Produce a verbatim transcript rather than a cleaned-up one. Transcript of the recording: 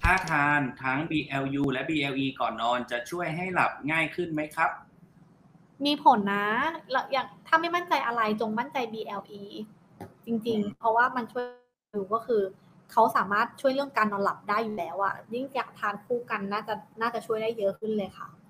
ถ้าทานทั้ง บี แอล ยู และ บี แอล อี ก่อนนอนจะช่วยให้หลับง่ายขึ้นไหมครับมีผลนะแล้วอย่างถ้าไม่มั่นใจอะไรจงมั่นใจ บี แอล อี จริงๆเพราะว่ามันช่วยดูก็คือเขาสามารถช่วยเรื่องการนอนหลับได้อยู่แล้วอะยิ่งอยากทานคู่กันน่าจะน่าจะช่วยได้เยอะขึ้นเลยค่ะ